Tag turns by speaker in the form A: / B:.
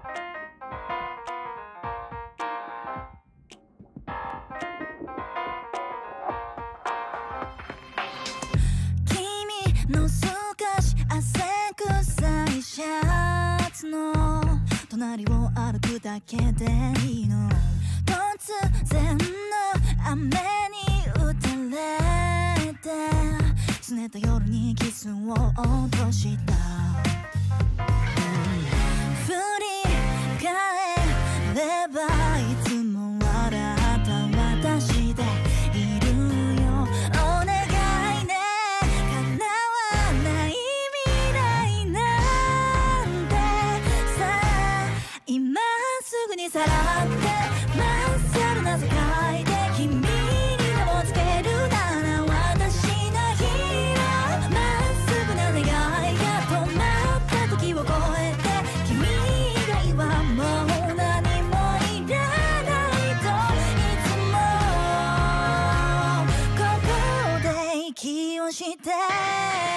A: 君の少し汗臭いシャツの隣を歩くだけでいいの。突然の雨に打たれて拗ねた夜にキスを落とした。振り返ればいつも笑った私でいるよ。お願いね、叶わない未来なんてさあ今すぐにさらってまっさらな世界で君に名をつけるなら私のヒーロー。まっすぐな願いが止まった時を超えて君以外はもう何もいらないといつもここで息をして